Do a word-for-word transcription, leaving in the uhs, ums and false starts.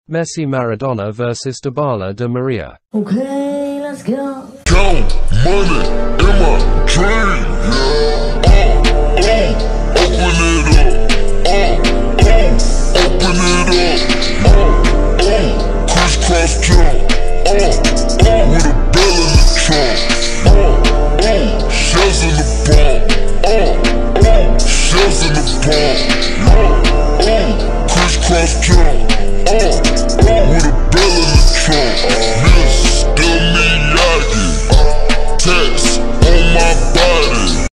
Messi-Maradona versus Dybala-Di María. Okay, let's go. Count money in my dream. Yeah. Oh, oh, open it up. Oh, oh, open it up. Oh, oh, crisscross jump. Oh, oh, with a bell in the trunk. Oh, oh, shells in the palm. Oh, oh, shells in the palm. Oh, oh, crisscross jump.